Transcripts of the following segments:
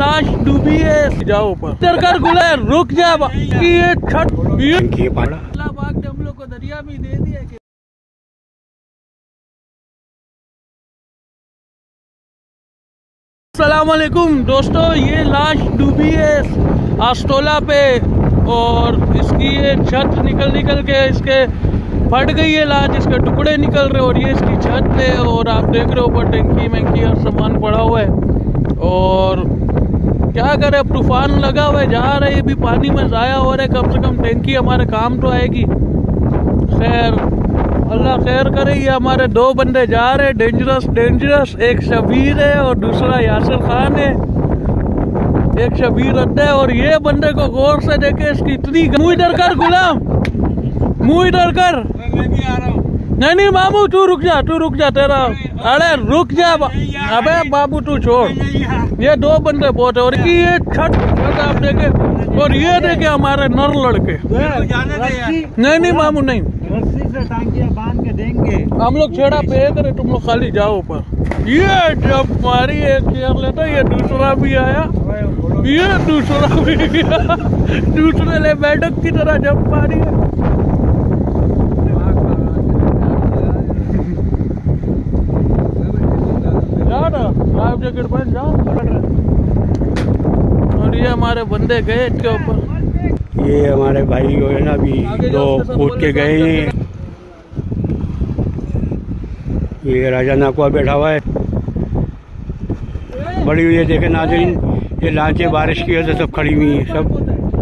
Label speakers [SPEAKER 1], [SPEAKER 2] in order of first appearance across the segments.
[SPEAKER 1] लाश डूबी है। जाओ ऊपर सरकार गुला रुक जा कि ये छत अल्लाह पाक ने हम लोग को दरिया में दे दिया। अस्सलामुअलैकुम दोस्तों, ये लाश डूबी है आस्तोला पे और इसकी ये छत निकल के इसके फट गई है लाश, इसके टुकड़े निकल रहे और ये इसकी छत है और आप देख रहे हो ऊपर टंकी में हर सामान पड़ा हुआ है। और क्या करे, अब तूफान लगा हुआ है, जा रहे हैं भी पानी में ज़ाया हो रहा है। कम से कम टंकी हमारे काम तो आएगी। खैर अल्लाह खैर करे। ये हमारे दो बंदे जा रहे हैं डेंजरस, एक शबीर है और दूसरा यासिर खान है। एक शबीर अड्डा है और ये बंदे को गौर से देखे, इसकी इतनी मुँह इधर कर गुलाम, मुँह इधर कर। मैं भी आ रहा हूँ। नहीं मामू तू रुक जा तेरा, अरे रुक जा अबे बाबू तू छोड़। ये दो बंदे बहुत है और ये छत आप देखे और ये देखे हमारे नर लड़के। नहीं मामू नहीं, रस्सी से टांगियां बांध के देंगे हम लोग, छेड़ा पे करे, तुम लोग खाली जाओ ऊपर। ये जब मारी एक चेयर लेता, ये दूसरा भी आया, ये दूसरा भी गया, दूसरे ले बैठक की तरह जब मारी है। लाइफ जैकेट पहन जाओ। और ये हमारे बंदे गए इसके ऊपर।
[SPEAKER 2] ये हमारे भाई जो है ना अभी दो कूद के गए हैं। ये राजा नाकुआ बैठा हुआ है, बड़ी हुई है। देखे नाज़रीन, ये लांचे बारिश की वजह से सब खड़ी हुई हैं सब।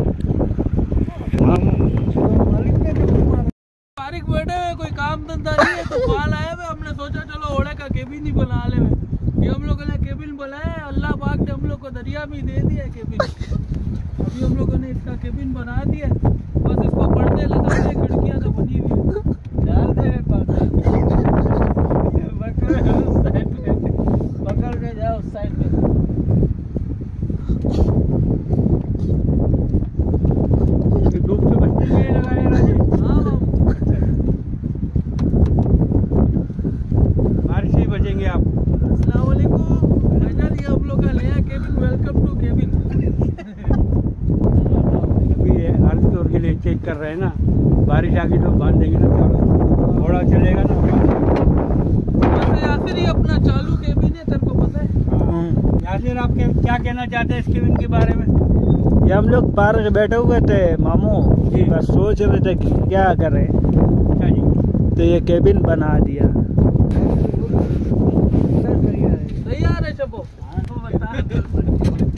[SPEAKER 1] बारिश बैठे हुए, कोई काम धंधा नहीं है तो कॉल आया हुआ, हमने सोचा चलो ओढ़े का केबिन ही बना ले। ये हम लोगों ने केबिन बनाया, अल्लाह पाक ने हम लोग को दरिया में दे दिया केबिन। अभी हम लोगों ने इसका केबिन बना दिया, बस इसको पर्दे लगा के, खिड़कियां तो बनी हुई है, डाल दे पकड़ के जाओ उस साइड में। धूप से बचने के लिए लगाया राजी। हाँ बारिश से ही बचेंगे आप। ये हम लोग का नया केबिन, वेलकम टू केबिन।
[SPEAKER 2] अभी अर्ज तौर के लिए चेक कर रहे हैं ना, बारिश आ गई तो बांध देंगे ना, थोड़ा चलेगा ना।
[SPEAKER 1] वैसे यासिर ये अपना चालू केबिन है, तेरे को पता है।
[SPEAKER 2] यासिर आप क्या कहना चाहते हैं इस केबिन के बारे में?
[SPEAKER 3] ये हम लोग पार्क बैठे हुए थे मामू, बस सोच रहे थे कि क्या करें।
[SPEAKER 2] अच्छा जी,
[SPEAKER 3] तो ये केबिन बना दिया।
[SPEAKER 1] तैयार है चबो।